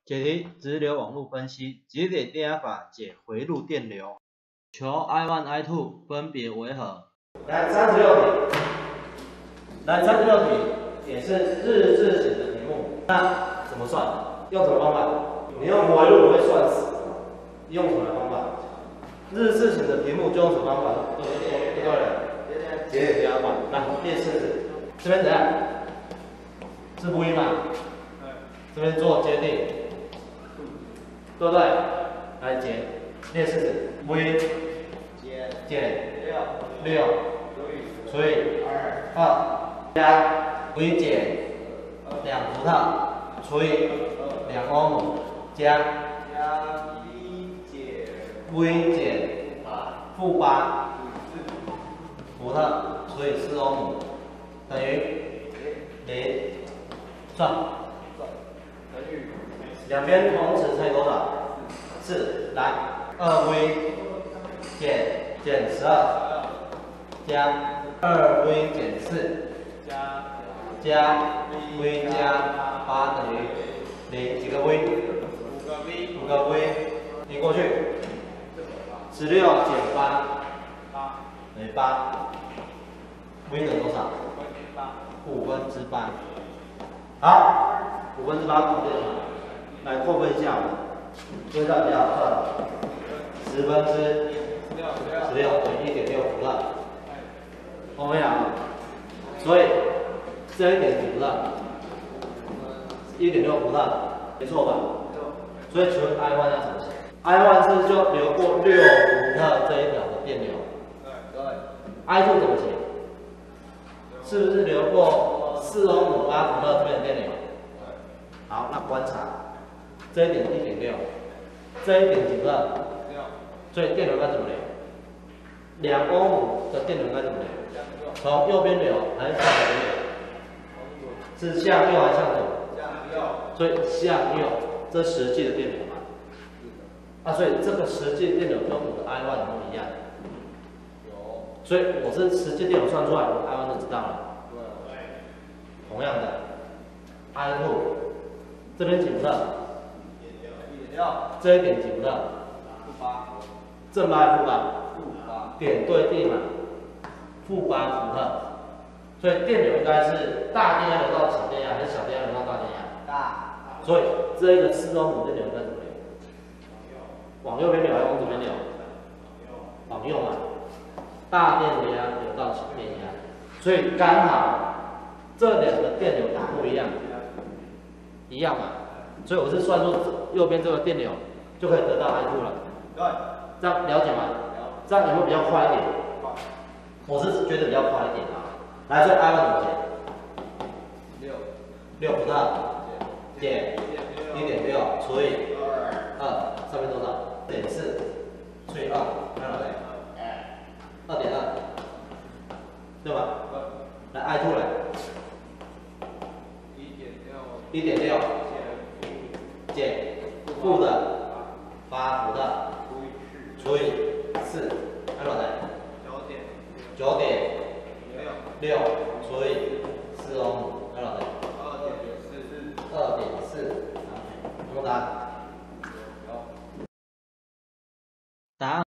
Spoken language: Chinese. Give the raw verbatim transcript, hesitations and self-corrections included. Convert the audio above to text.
解题：直流网络分析，节点电压法解回路电流。求 I 一 I 二 分别为何？ 来三十六题，来三十六题也是日志型的题目，那怎么算？用什么方法？你用回路会算死，用什么方法？日志型的题目就用什么方法？对对了，节点电压法。来列式子，这边怎样？是不一嘛？这边做接地，对不对？来解列式子 ，v 减六除以二加 v 减两伏特除以两欧姆加加一减 v 减负八伏特除以四欧姆等于零，算。 等于两边同时乘以多少？四，来，二 v 减减十二加二 v 减四加加 v 加八等于零，几个 v？ 五个 v 五个 v， 移过去，十六减八八等于八 ，v 等于多少？ 八五分之八。好，五分之八搞定了，来扣分一下，归到比较二，十分之十六等于一点六伏特，懂没有？所以这一点几伏特？一点六伏特，没错吧？所以请问 I 一 要怎么写 ？I 一 是就流过六伏特这一条的电流。 对 I 二 怎么写？是不是流过四欧姆八伏特这边的电流？好，那观察这一点一点六，这一点几伏特？ 六， 所以电流该怎么流？两欧姆的电流该怎么流？从右边流还是向左流？是向右还是向左？ 向右， 所以向右，这实际的电流嘛。啊，所以这个实际电流跟我的 I 一 有没有一样？ 有， 所以我是实际电流算出来，我 I 一 就知道了。 对， 同样的 ，I 二 这边几伏特？ 一点六， 这一点几伏特？ 负八， 正八还是负八？ 负八， 点对地嘛，负八伏特。所以电流应该是大电压流到小电压，还是小电压流到大电压？ 大， 所以这一个四欧姆电流应该怎么流？往右边流还是往左边流？往右嘛。大电压流到小电压，所以刚好这两个电流不一样，一样嘛。所以我是算出右边这个电流，就可以得到 I 二 了。 对， 这样了解吗？这样有没有比较快一点？我是觉得比较快一点啊。来，所以 I 一 怎么解？ 六， 六伏特减一点六除以二， 二，上面多少？点四除以二，看到没？二点二，对吧？来 I 二 来， 一点六， 一点六减负的八伏特除以四，看到没？ 九点九点六， 六除以四欧姆，看到没？ 二点四四， 二点四，有没有答案？